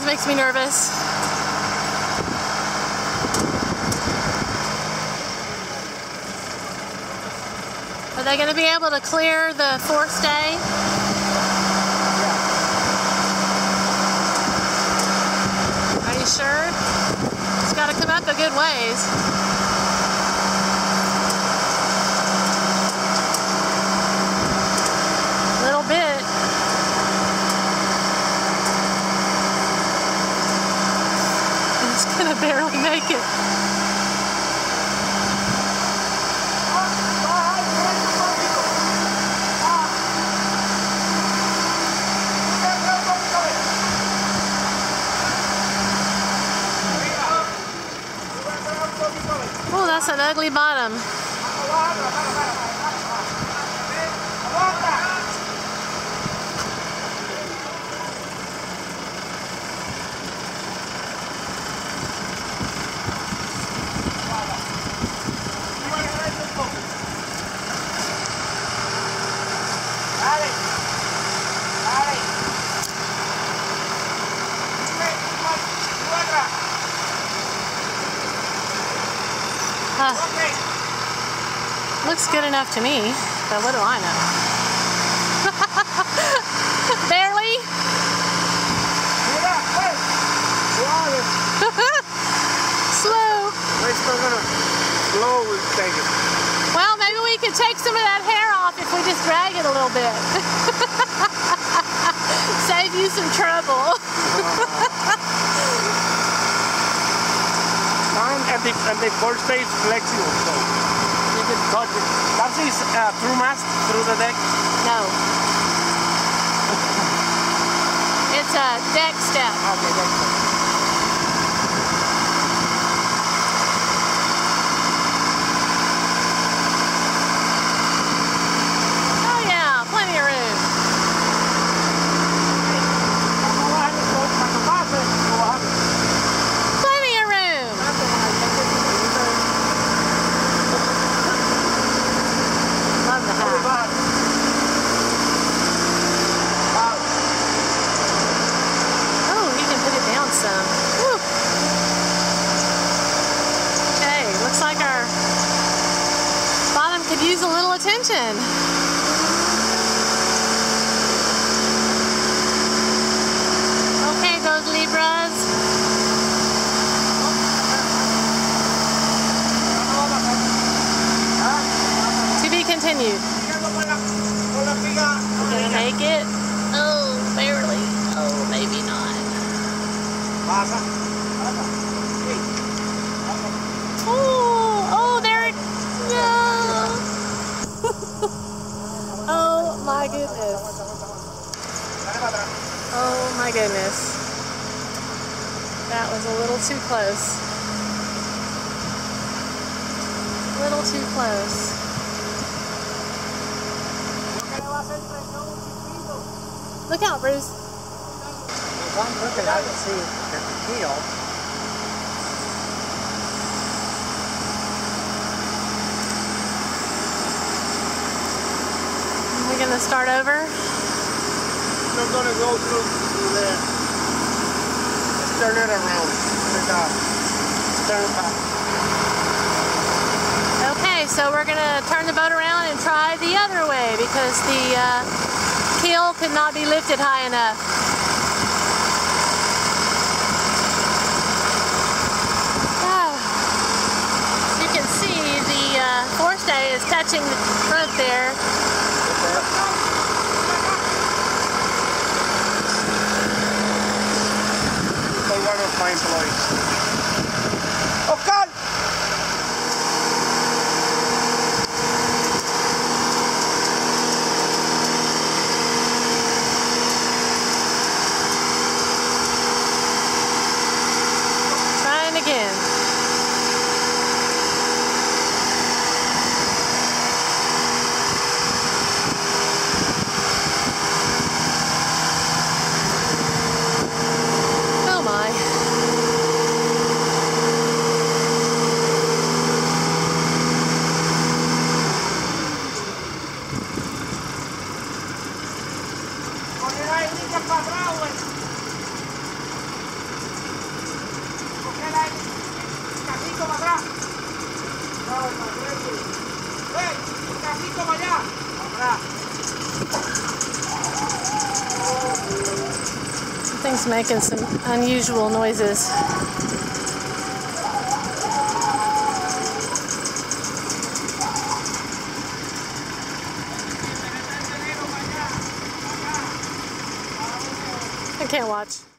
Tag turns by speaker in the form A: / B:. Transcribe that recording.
A: makes me nervous. Are they going to be able to clear the forestay? Are you sure? It's got to come up a good ways. Little bit. It's going to barely make it. Oh, that's an ugly bottom. Looks good enough to me, but what do I know? Barely? Slow.
B: We're still gonna slowly take it.
A: Well, maybe we could take some of that hair off if we just drag it a little bit. Save you some trouble.
B: And the forestay is flexible, so you can touch it. That is through mast, through the deck?
A: No. It's a deck step.
B: Okay, deck step.
A: Oh yeah, plenty of room. Looks like our bottom could use a little attention. Okay, those Libras. To be continued. Gonna make it? Oh, barely. Oh, maybe not. Oh, there it goes. Oh my goodness. Oh my goodness. That was a little too close. A little too close. Look out, Bruce.
B: If I'm looking, I can see that the keel.
A: We're going to start over.
B: We're going to go through there. Let's turn it around. Let's turn it back.
A: Okay, so we're going to turn the boat around and try the other way because the keel could not be lifted high enough. You can see the forestay is touching the front there.
B: One of my employees. Oh, God!
A: Trying again. Oh my. Something's making some unusual noises. I can't watch.